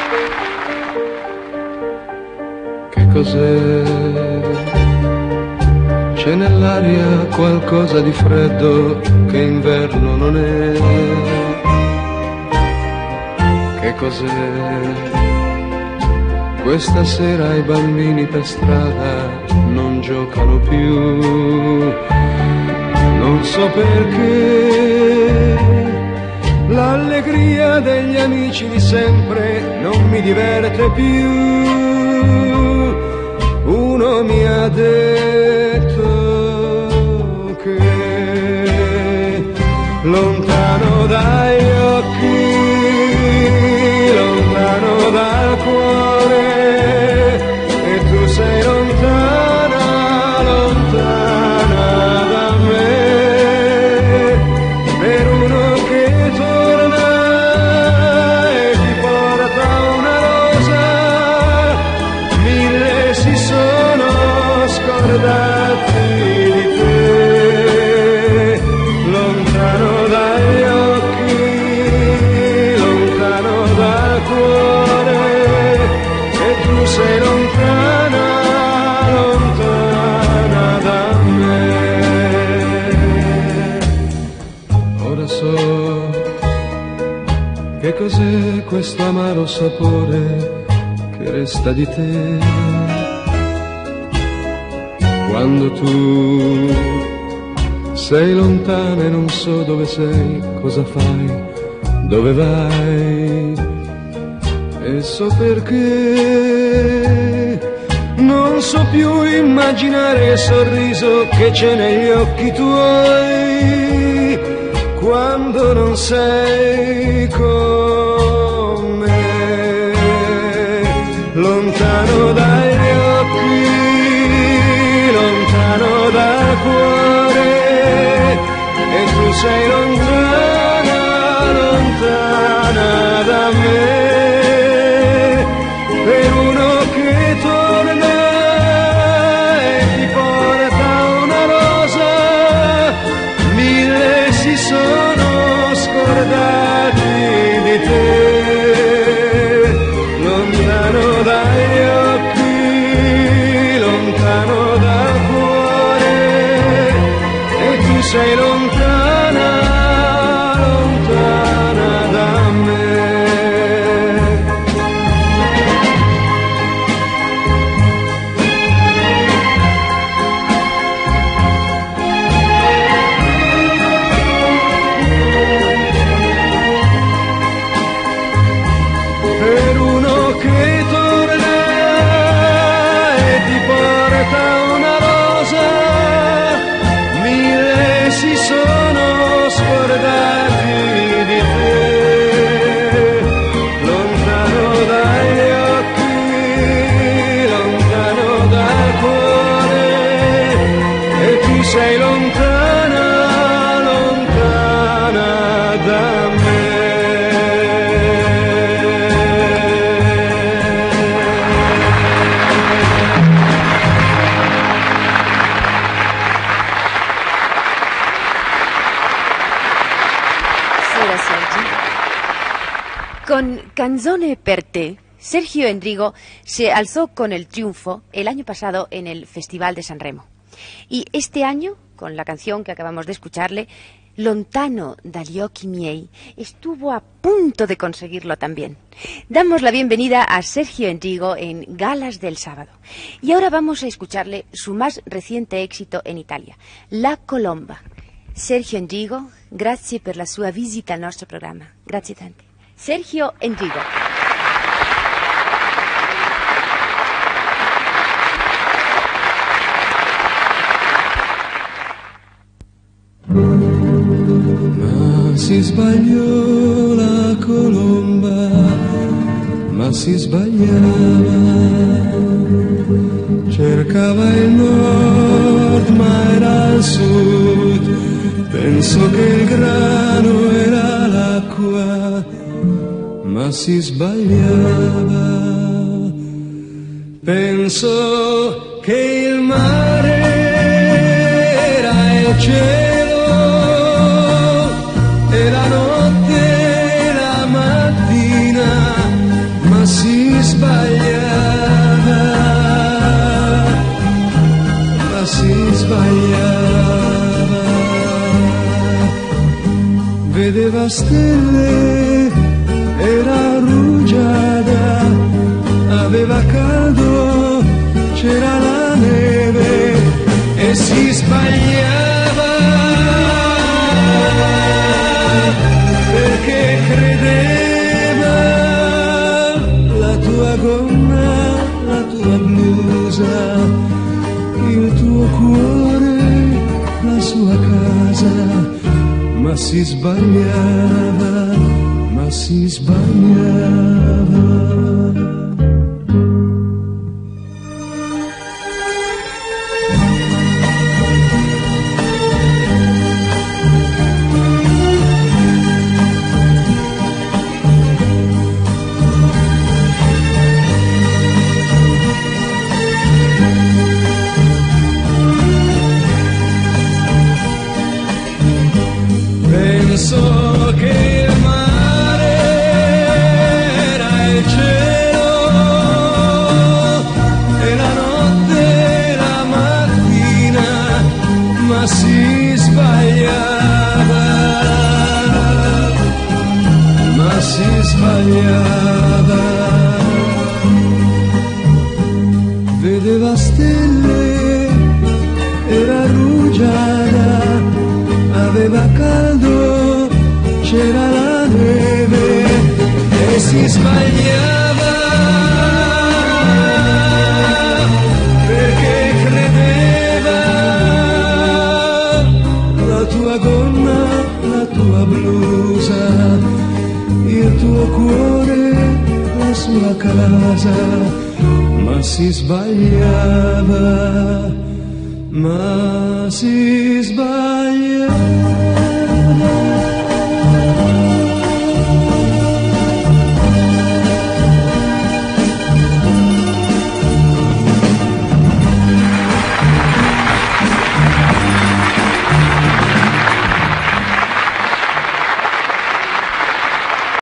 Che cos'è? C'è nell'aria qualcosa di freddo che inverno non è. Che cos'è? Questa sera i bambini per strada non giocano più. Non so perché l'allegria degli amici di sempre non mi diverte più. Uno mi ha detto che lontano dagli occhi, lontano dal cuore, e tu sei lontana, lontana da me, per uno che torna e ti porta una rosa, mille si sono scordati di te, lontano dagli occhi, lontano dal cuore, e tu sei lontana, lontana da me. Ora so che cos'è questo amaro sapore che resta di te, quando tu sei lontana e non so dove sei, cosa fai, dove vai, e so perché non so più immaginare il sorriso che c'è negli occhi tuoi, quando non sei con me, lontano dagli occhi, lontano dal cuore, e tu sei lontana, lontana da me, per uno che torna e ti porta una rosa, mille si sono scordati di te, lontano dagli occhi, lontano dal cuore, e tu sei lontana, lontana da me. Per uno che torna e ti porta una rosa, mille si sono scordati di te, lontano dagli occhi, lontano dal cuore, e tu sei lontana, lontana da me. Con Canzone per te, Sergio Endrigo se alzó con el triunfo el año pasado en el Festival de Sanremo. Y este año, con la canción que acabamos de escucharle, Lontano dagli occhi miei, estuvo a punto de conseguirlo también. Damos la bienvenida a Sergio Endrigo en Galas del Sábado. Y ahora vamos a escucharle su más reciente éxito en Italia, La Colomba. Sergio Endrigo, grazie per la sua visita al nostro programma. Grazie tante. Sergio Endrigo. Ma si sbagliò la colomba, ma si sbagliava, cercava il nord ma era al sud, pensò che il grano era l'acqua, ma si sbagliava, pensò che il mare era il cielo e la notte la mattina, ma si sbagliava, ma si sbagliava. Vedeva stelle, era rugiada, aveva caldo, c'era la neve e si sbagliava perché credeva la tua gonna, la tua blusa, il tuo cuore, la sua casa, ma si sbagliava, ma si sbagliava. Penso che il mare era il cielo e la notte la mattina, ma si sbagliava, ma si sbagliava. Vedeva stelle, era rugiada, aveva caldo, c'era la neve e si sbagliava perché credeva la tua gonna, la tua blusa, il tuo cuore, la sua casa, ma si sbagliava, ma si sbagliava.